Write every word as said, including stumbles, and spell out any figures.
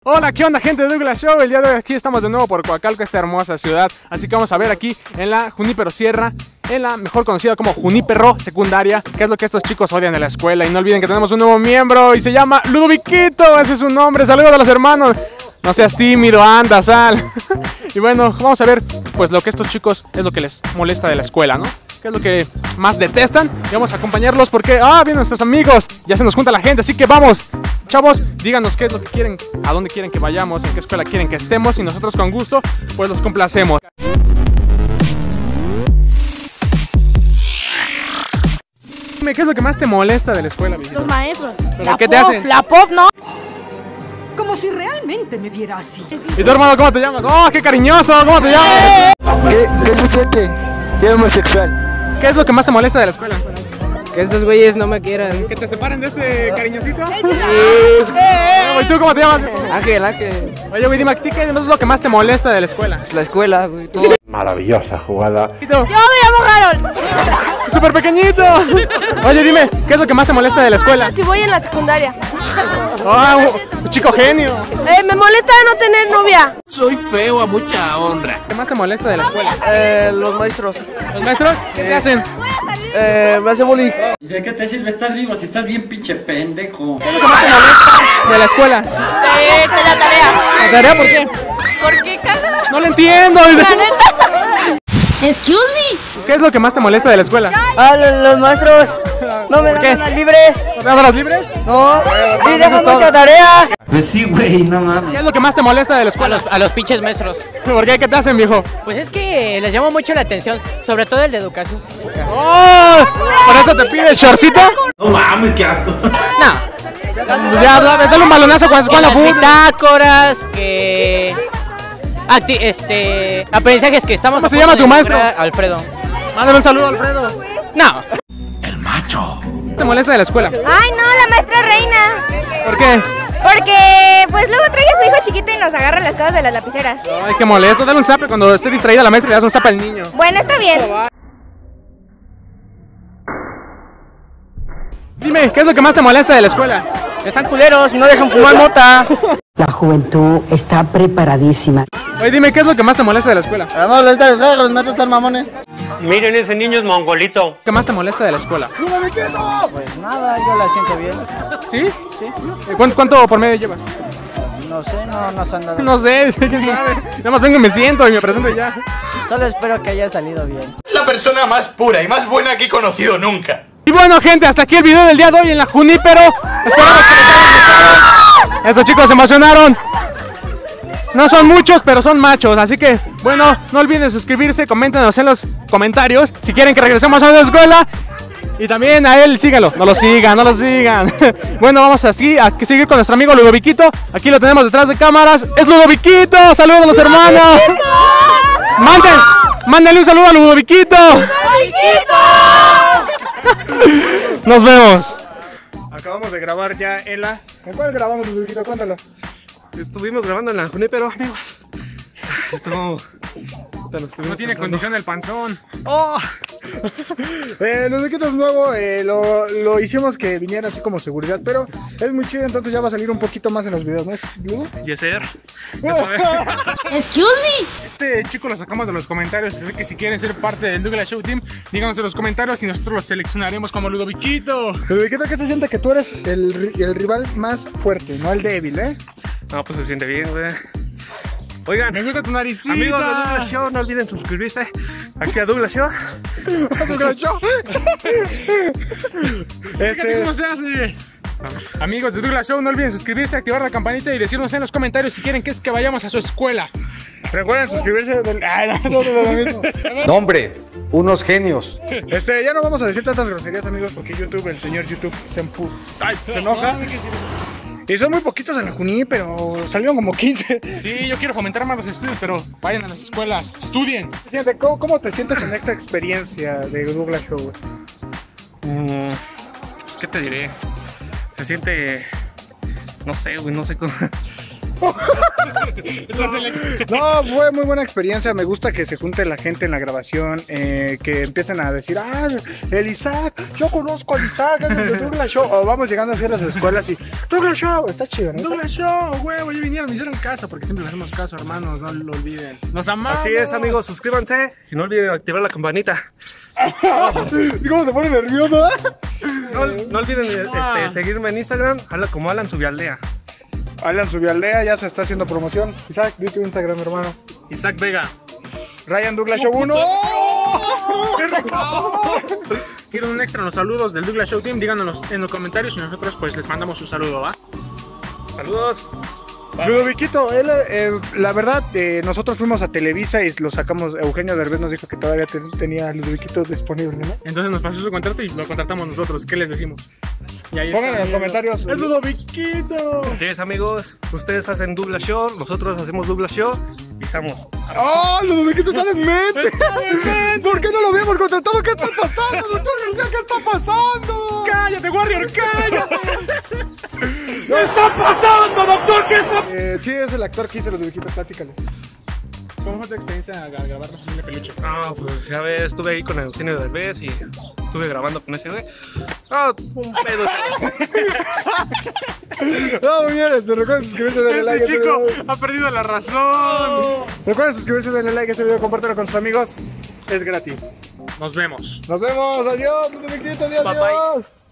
Hola, ¿qué onda, gente de Douglas Show? El día de hoy aquí estamos de nuevo por Coacalco, esta hermosa ciudad. Así que vamos a ver aquí en la Junípero Sierra, en la mejor conocida como Junípero Secundaria, qué es lo que estos chicos odian de la escuela. Y no olviden que tenemos un nuevo miembro y se llama Ludoviquito, ese es su nombre. Saludos a los hermanos. No seas tímido, anda, sal. Y bueno, vamos a ver pues lo que estos chicos es lo que les molesta de la escuela, ¿no? ¿Qué es lo que más detestan? Y vamos a acompañarlos porque, ah, vienen nuestros amigos. Ya se nos junta la gente, así que vamos. Chavos, díganos qué es lo que quieren, a dónde quieren que vayamos, en qué escuela quieren que estemos. Y nosotros con gusto, pues los complacemos. Dime, ¿qué es lo que más te molesta de la escuela, Vigito? Los maestros. ¿Pero la qué P te O F, hacen? La P O F, ¿no? Como si realmente me viera así. ¿Y tu hermano cómo te llamas? ¡Oh, qué cariñoso! ¿Cómo te llamas? ¿Qué, qué se siente? Soy homosexual. ¿Qué es lo que más te molesta de la escuela? Que estos güeyes no me quieran. ¿Que te separen de este cariñosito? Sí. Eh, ¿Y tú cómo te llamas? Ángel, Ángel. Oye, güey, dime, ¿a ti qué es lo que más te molesta de la escuela? La escuela, güey. Todo. Maravillosa jugada. Yo me llamo Harold. ¡Súper pequeñito! Oye, dime, ¿qué es lo que más te molesta de la escuela? Si voy en la secundaria. ¡Ah, un, un chico genio! Eh, me molesta no tener novia. Soy feo a mucha honra. ¿Qué más te molesta de la escuela? Eh, los maestros. ¿Los maestros? ¿Qué te hacen? Eh, me hacen bullying. ¿Y de qué te sirve estar vivo si estás bien pinche pendejo? ¿Qué es lo que más te molesta de la escuela? De, de la tarea. ¿La tarea por qué? ¿Por qué caga? ¡No lo entiendo! La neta. Excuse me. ¿Qué es lo que más te molesta de la escuela? Ah, los, los maestros. No me ¿Por qué? dan las libres. ¿No te das horas libres? No. Bueno, Y eso dejan es todo. mucha tarea. Pues sí, güey, no mames. ¿Qué es lo que más te molesta de la A escuela? los, a los pinches maestros. ¿Por qué? ¿Qué te hacen, viejo? Pues es que les llama mucho la atención, sobre todo el de educación física. ¡Oh! ¿Por eso te pide shortcito? No mames, qué asco. No, Ya, dale, dale un balonazo cuando que cuando las fútbol. bitácoras, que... Acti este... aprendizajes que estamos... ¿Cómo a se punto llama de tu maestro? lograr, Alfredo. Mándale un saludo, Alfredo. No, El macho. ¿Qué te molesta de la escuela? Ay, no, la maestra reina. ¿Por qué? Porque, pues luego trae a su hijo chiquito y nos agarra las cosas de las lapiceras. Ay, qué molesto. Dale un zape cuando esté distraída la maestra y le das un zape al niño. Bueno, está bien. Dime, ¿qué es lo que más te molesta de la escuela? Están culeros y no dejan fumar mota. La juventud está preparadísima. Oye, dime, ¿qué es lo que más te molesta de la escuela? Además, los de los maestros son mamones. Miren, ese niño es mongolito. ¿Qué más te molesta de la escuela? Pues nada, yo la siento bien. ¿Sí? Sí. ¿Cuánto, cuánto por medio llevas? No sé, no nos han dado. No sé, quién sabe. Nada más vengo y me siento y me presento y ya. Solo espero que haya salido bien. La persona más pura y más buena que he conocido nunca. Y bueno, gente, hasta aquí el video del día de hoy en la Junípero. Esperamos que les haya gustado. Estos chicos se emocionaron. No son muchos, pero son machos. Así que, bueno, no olviden suscribirse, coméntenos en los comentarios si quieren que regresemos a la escuela. Y también a él, síganlo. No lo sigan, no lo sigan. Bueno, vamos así a seguir con nuestro amigo Ludoviquito. Aquí lo tenemos detrás de cámaras. ¡Es Ludoviquito! ¡Saludos a los hermanos! ¡Manden! ¡Mándenle un saludo a Ludoviquito! Nos vemos. Acabamos de grabar ya en la... ¿En cuál grabamos, Ludoviquito? Cuéntalo. Estuvimos grabando en la Junípero, amigos. Estuvo... No tiene condición el panzón. ¡Oh! eh, Ludoviquito es nuevo, eh, lo, lo hicimos que viniera así como seguridad, pero es muy chido, entonces ya va a salir un poquito más en los videos, ¿no es, Ludo? Yeser. Excuse me. Este chico lo sacamos de los comentarios, así que si quieren ser parte del Douglas Show Team, díganos en los comentarios y nosotros los seleccionaremos como Ludoviquito. Ludoviquito, ¿qué te siente que tú eres el, el rival más fuerte, no el débil, eh? No, pues se siente bien, güey. Oigan, me gusta tu naricita. Amigos de Douglas Show, no olviden suscribirse aquí a Douglas Show. ¿A Douglas Show? este... ¿Cómo se hace? Amigos de Douglas Show, no olviden suscribirse, activar la campanita y decirnos en los comentarios si quieren que es que vayamos a su escuela. Recuerden suscribirse del... Ay, no, no, no, no, mismo. No, hombre, unos genios. Este, ya no vamos a decir tantas groserías, amigos, porque YouTube, el señor YouTube se empu... Ay, se enoja. Y son muy poquitos en la Juní, pero salieron como quince. Sí, yo quiero fomentar más los estudios, pero vayan a las escuelas, estudien. ¿Cómo, cómo te sientes en esta experiencia de Douglas Show, güey? Mm, pues, ¿qué te diré? Se siente... No sé, güey, no sé cómo... No, fue muy buena experiencia. Me gusta que se junte la gente en la grabación, eh, que empiecen a decir, ah, el Isaac, yo conozco al Isaac, es el de Douglas Show. O vamos llegando hacia las escuelas y Douglas Show, está chido, ¿no? Douglas Show, huevo, ya vinieron, me hicieron caso, porque siempre le hacemos caso, hermanos, no lo olviden. Nos amamos. Así es, amigos, suscríbanse y no olviden activar la campanita. ¿Cómo se pone nervioso? No, no olviden este, seguirme en Instagram, como Alan Subialdea. Alan Subialdea, ya se está haciendo promoción. Isaac, di tu Instagram, hermano. Isaac Vega. Ryan Douglas Show uno. Quiero un extra en los saludos del Douglas Show Team. Díganos en los comentarios y nosotros pues les mandamos un saludo, ¿va? Saludos. Ludoviquito, él, eh, la verdad, eh, nosotros fuimos a Televisa y lo sacamos. Eugenio Derbez nos dijo que todavía te, tenía Ludoviquito disponible, ¿no? Entonces nos pasó su contrato y lo contratamos nosotros. ¿Qué les decimos? Y ahí Pongan está, en los comentarios. ¡Es Ludoviquito! Así es, amigos. Ustedes hacen Douglas Show, nosotros hacemos Douglas Show. Pisamos. ¡Oh, Ludoviquito está en mente! ¿Por qué no lo habíamos contratado? ¿Qué está pasando, doctor García? ¿Qué está pasando? ¡Cállate, Warrior! ¡Cállate! ¿Qué está pasando, doctor? ¿Qué está Eh, sí, es el actor que hizo Ludoviquito, platícales. ¿Cómo fue tu experiencia a grabar la familia Peluche? No, pues ya ves, estuve ahí con Eugenio Derbez y estuve grabando con ese güey. No, un pedo. No, muy bien, este, recuerden suscribirse, denle Este like a este chico video. ha perdido la razón. Recuerden suscribirse, denle like a este video, compártelo con sus amigos. Es gratis. Nos vemos. Nos vemos, adiós, Ludoviquito, adiós, Bye, bye. adiós.